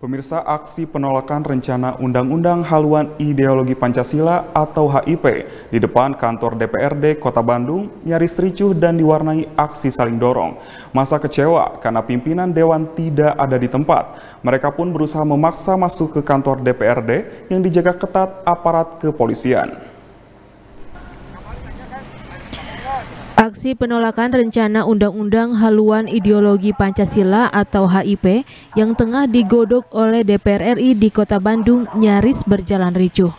Pemirsa, aksi penolakan rencana Undang-Undang Haluan Ideologi Pancasila atau HIP di depan kantor DPRD Kota Bandung nyaris ricuh dan diwarnai aksi saling dorong. Massa kecewa karena pimpinan Dewan tidak ada di tempat. Mereka pun berusaha memaksa masuk ke kantor DPRD yang dijaga ketat aparat kepolisian. Aksi penolakan rencana Undang-Undang Haluan Ideologi Pancasila atau HIP yang tengah digodok oleh DPR RI di Kota Bandung nyaris berjalan ricuh.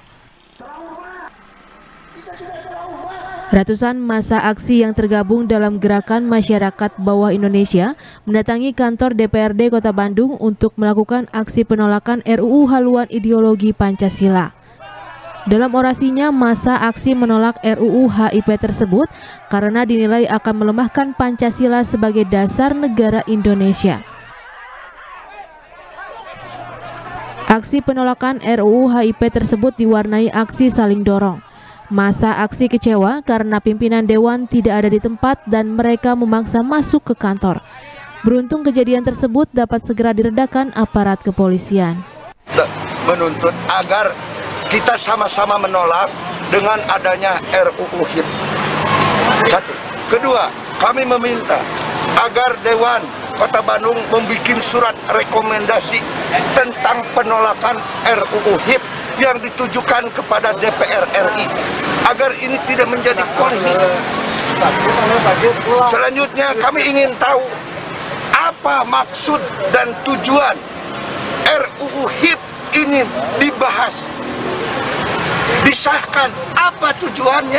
Ratusan massa aksi yang tergabung dalam Gerakan Masyarakat Bawah Indonesia mendatangi kantor DPRD Kota Bandung untuk melakukan aksi penolakan RUU Haluan Ideologi Pancasila. Dalam orasinya, massa aksi menolak RUU HIP tersebut karena dinilai akan melemahkan Pancasila sebagai dasar negara Indonesia. Aksi penolakan RUU HIP tersebut diwarnai aksi saling dorong. Massa aksi kecewa karena pimpinan Dewan tidak ada di tempat dan mereka memaksa masuk ke kantor. Beruntung kejadian tersebut dapat segera diredakan aparat kepolisian. Menuntut agar kita sama-sama menolak dengan adanya RUU HIP. Satu. Kedua, kami meminta agar Dewan Kota Bandung membuat surat rekomendasi tentang penolakan RUU HIP yang ditujukan kepada DPR RI agar ini tidak menjadi polemik. Selanjutnya kami ingin tahu apa maksud dan tujuan RUU HIP ini dibahas, disahkan, apa tujuannya?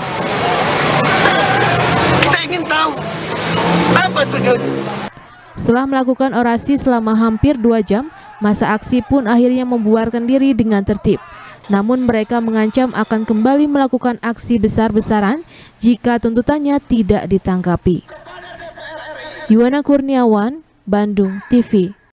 Kita ingin tahu apa tujuannya. Setelah melakukan orasi selama hampir 2 jam, massa aksi pun akhirnya membubarkan diri dengan tertib. Namun mereka mengancam akan kembali melakukan aksi besar-besaran jika tuntutannya tidak ditanggapi. Yuwana Kurniawan, Bandung TV.